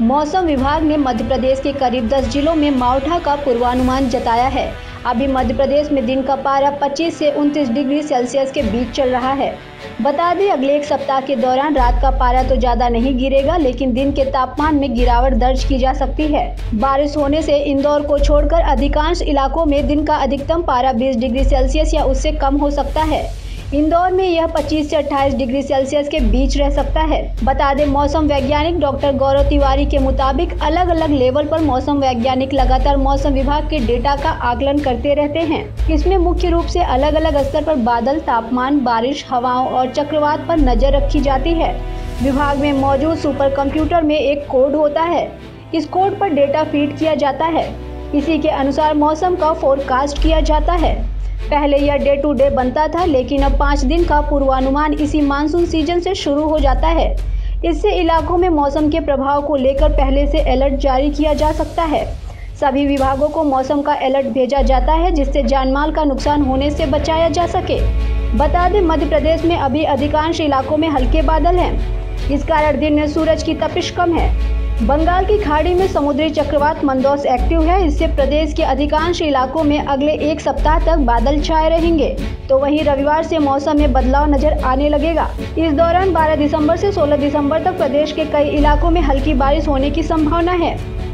मौसम विभाग ने मध्य प्रदेश के करीब 10 जिलों में मावठा का पूर्वानुमान जताया है। अभी मध्य प्रदेश में दिन का पारा 25 से 29 डिग्री सेल्सियस के बीच चल रहा है। बता दें, अगले एक सप्ताह के दौरान रात का पारा तो ज़्यादा नहीं गिरेगा, लेकिन दिन के तापमान में गिरावट दर्ज की जा सकती है। बारिश होने से इंदौर को छोड़कर अधिकांश इलाकों में दिन का अधिकतम पारा 20 डिग्री सेल्सियस या उससे कम हो सकता है। इंदौर में यह 25 से 28 डिग्री सेल्सियस के बीच रह सकता है। बता दें, मौसम वैज्ञानिक डॉक्टर गौरव तिवारी के मुताबिक अलग अलग लेवल पर मौसम वैज्ञानिक लगातार मौसम विभाग के डेटा का आकलन करते रहते हैं। इसमें मुख्य रूप से अलग अलग स्तर पर बादल, तापमान, बारिश, हवाओं और चक्रवात पर नजर रखी जाती है। विभाग में मौजूद सुपर कंप्यूटर में एक कोड होता है। इस कोड पर डेटा फीड किया जाता है। इसी के अनुसार मौसम का फोरकास्ट किया जाता है। पहले यह डे टू डे बनता था, लेकिन अब 5 दिन का पूर्वानुमान इसी मानसून सीजन से शुरू हो जाता है। इससे इलाकों में मौसम के प्रभाव को लेकर पहले से अलर्ट जारी किया जा सकता है। सभी विभागों को मौसम का अलर्ट भेजा जाता है, जिससे जानमाल का नुकसान होने से बचाया जा सके। बता दें, मध्य प्रदेश में अभी अधिकांश इलाकों में हल्के बादल हैं। इस कारण दिन में सूरज की तपिश कम है। बंगाल की खाड़ी में समुद्री चक्रवात मंदौस एक्टिव है। इससे प्रदेश के अधिकांश इलाकों में अगले एक सप्ताह तक बादल छाए रहेंगे। तो वहीं रविवार से मौसम में बदलाव नजर आने लगेगा। इस दौरान 12 दिसंबर से 16 दिसंबर तक प्रदेश के कई इलाकों में हल्की बारिश होने की संभावना है।